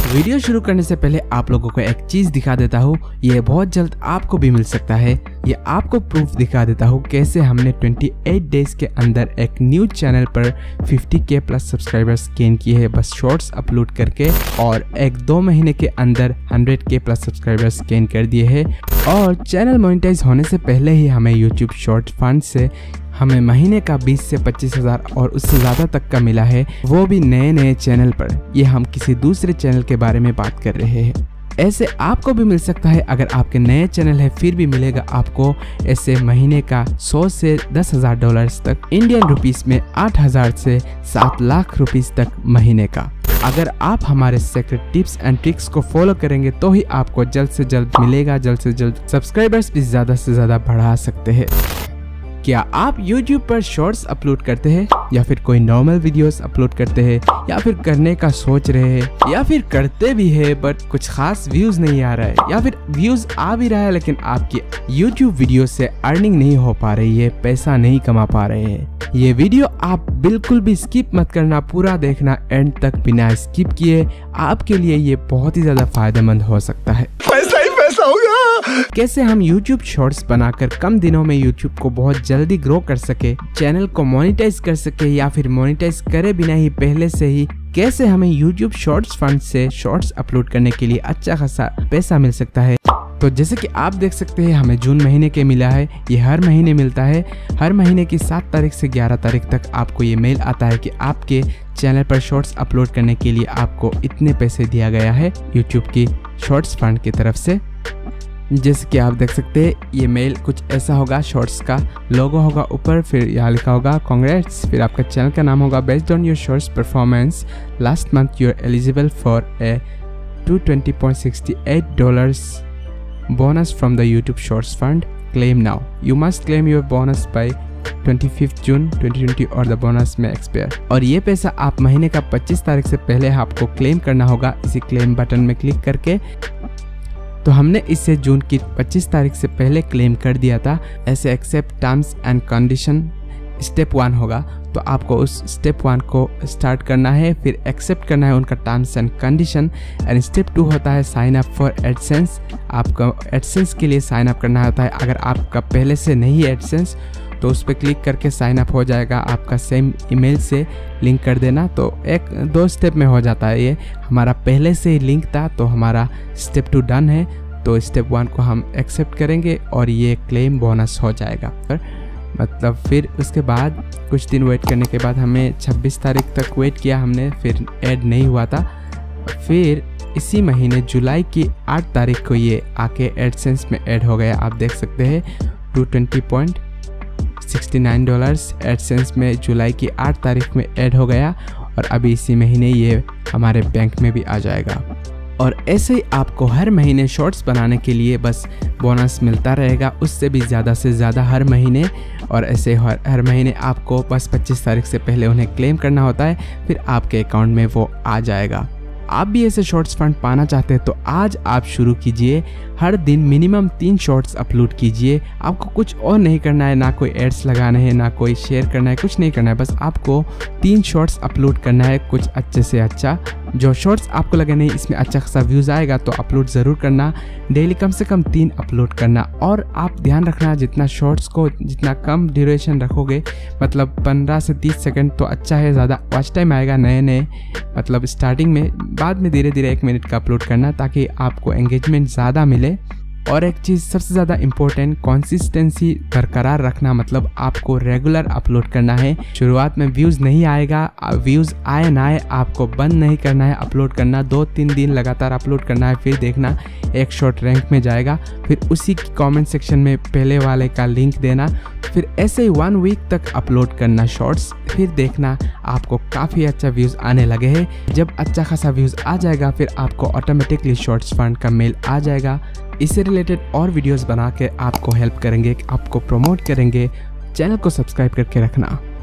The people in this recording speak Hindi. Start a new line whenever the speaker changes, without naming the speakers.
वीडियो शुरू करने से पहले आप लोगों को एक चीज दिखा देता हूँ, ये बहुत जल्द आपको भी मिल सकता है। ये आपको प्रूफ दिखा देता हूँ कैसे हमने 28 डेज के अंदर एक न्यू चैनल पर 50K प्लस सब्सक्राइबर्स गेन किए हैं बस शॉर्ट्स अपलोड करके, और 1-2 महीने के अंदर 100K प्लस सब्सक्राइबर्स गेन कर दिए हैं। और चैनल मोनेटाइज होने से पहले ही हमें यूट्यूब शॉर्ट फंड से हमें महीने का 20 से 25,000 और उससे ज़्यादा तक का मिला है, वो भी नए नए चैनल पर। ये हम किसी दूसरे चैनल के बारे में बात कर रहे हैं। ऐसे आपको भी मिल सकता है अगर आपके नए चैनल है, फिर भी मिलेगा आपको ऐसे महीने का 100 से 10,000 डॉलर्स तक, इंडियन रुपीस में 8,000 से 7 लाख रुपीस तक महीने का। अगर आप हमारे सीक्रेट टिप्स एंड ट्रिक्स को फॉलो करेंगे तो ही आपको जल्द से जल्द मिलेगा, जल्द से जल्द सब्सक्राइबर्स भी ज़्यादा से ज़्यादा बढ़ा सकते हैं। क्या आप YouTube पर शॉर्ट्स अपलोड करते हैं, या फिर कोई नॉर्मल वीडियोस अपलोड करते हैं, या फिर करने का सोच रहे हैं, या फिर करते भी है बट कुछ खास व्यूज नहीं आ रहा है, या फिर व्यूज आ भी रहा है लेकिन आपकी YouTube वीडियो से अर्निंग नहीं हो पा रही है, पैसा नहीं कमा पा रहे हैं? ये वीडियो आप बिल्कुल भी स्किप मत करना, पूरा देखना एंड तक बिना स्किप किए। आपके लिए ये बहुत ही ज्यादा फायदेमंद हो सकता है।
पैसा ही पैसा होगा।
कैसे हम YouTube शॉर्ट्स बनाकर कम दिनों में YouTube को बहुत जल्दी ग्रो कर सके, चैनल को मोनेटाइज कर सके, या फिर मोनेटाइज करे बिना ही पहले से ही कैसे हमें YouTube शॉर्ट्स फंड से शॉर्ट्स अपलोड करने के लिए अच्छा खासा पैसा मिल सकता है। तो जैसे कि आप देख सकते हैं हमें जून महीने के मिला है, ये हर महीने मिलता है। हर महीने की 7 तारीख से 11 तारीख तक आपको ये मेल आता है कि आपके चैनल पर शॉर्ट्स अपलोड करने के लिए आपको इतने पैसे दिया गया है YouTube की शॉर्ट्स फंड की तरफ से। जैसे कि आप देख सकते हैं ये मेल कुछ ऐसा होगा, शॉर्ट्स का लोगो होगा ऊपर, फिर यहाँ लिखा होगा कांग्रेट्स, फिर आपका चैनल का नाम होगा, based on your shorts performance last month you are eligible for a $220.68 bonus from the YouTube Shorts Fund. Claim now. You must claim your bonus by 25th June 2020 और the bonus may expire. और ये पैसा आप महीने का 25 तारीख से पहले आपको क्लेम करना होगा इसी क्लेम बटन में क्लिक करके। तो हमने इसे जून की 25 तारीख से पहले क्लेम कर दिया था। ऐसे accept terms and condition step 1 होगा, तो आपको उस स्टेप 1 को स्टार्ट करना है, फिर एक्सेप्ट करना है उनका terms and condition. And step 2 होता है साइन अप फॉर एडसेंस। आपको एडसेंस के लिए साइन अप करना होता है। अगर आपका पहले से नहीं है एडसेंस तो उस पर क्लिक करके साइन अप हो जाएगा, आपका सेम ईमेल से लिंक कर देना। तो 1-2 स्टेप में हो जाता है। ये हमारा पहले से ही लिंक था तो हमारा स्टेप 2 डन है। तो स्टेप 1 को हम एक्सेप्ट करेंगे और ये क्लेम बोनस हो जाएगा। मतलब फिर उसके बाद कुछ दिन वेट करने के बाद हमें 26 तारीख तक वेट किया हमने, फिर ऐड नहीं हुआ था। फिर इसी महीने जुलाई की 8 तारीख को ये आके एडसेंस में ऐड हो गया। आप देख सकते हैं $220.69 एडसेंस में जुलाई की 8 तारीख में ऐड हो गया, और अभी इसी महीने ये हमारे बैंक में भी आ जाएगा। और ऐसे ही आपको हर महीने शॉर्ट्स बनाने के लिए बस बोनस मिलता रहेगा, उससे भी ज़्यादा से ज़्यादा हर महीने। और ऐसे हर महीने आपको बस 25 तारीख से पहले उन्हें क्लेम करना होता है, फिर आपके अकाउंट में वो आ जाएगा। आप भी ऐसे शॉर्ट्स फंड पाना चाहते हैं तो आज आप शुरू कीजिए। हर दिन मिनिमम 3 शॉर्ट्स अपलोड कीजिए। आपको कुछ और नहीं करना है, ना कोई एड्स लगाने हैं, ना कोई शेयर करना है, कुछ नहीं करना है। बस आपको 3 शॉर्ट्स अपलोड करना है, कुछ अच्छे से अच्छा। जो शॉर्ट्स आपको लगे नहीं इसमें अच्छा खासा व्यूज़ आएगा तो अपलोड ज़रूर करना। डेली कम से कम 3 अपलोड करना। और आप ध्यान रखना जितना शॉर्ट्स को जितना कम ड्यूरेशन रखोगे, मतलब 15 से 30 सेकंड तो अच्छा है, ज़्यादा वॉच टाइम आएगा नए मतलब स्टार्टिंग में। बाद में धीरे धीरे 1 मिनट का अपलोड करना ताकि आपको एंगेजमेंट ज़्यादा मिले। और एक चीज़ सबसे ज़्यादा इम्पोर्टेंट, कंसिस्टेंसी बरकरार रखना, मतलब आपको रेगुलर अपलोड करना है। शुरुआत में व्यूज़ नहीं आएगा, व्यूज़ आए ना आए आपको बंद नहीं करना है अपलोड करना। 2-3 दिन लगातार अपलोड करना है, फिर देखना एक शॉर्ट रैंक में जाएगा। फिर उसी की कमेंट सेक्शन में पहले वाले का लिंक देना। फिर ऐसे ही 1 वीक तक अपलोड करना शॉर्ट्स, फिर देखना आपको काफ़ी अच्छा व्यूज़ आने लगे हैं। जब अच्छा खासा व्यूज़ आ जाएगा फिर आपको ऑटोमेटिकली शॉर्ट्स फंड का मेल आ जाएगा। इससे रिलेटेड और वीडियोस बना के आपको हेल्प करेंगे, आपको प्रमोट करेंगे। चैनल को सब्सक्राइब करके रखना।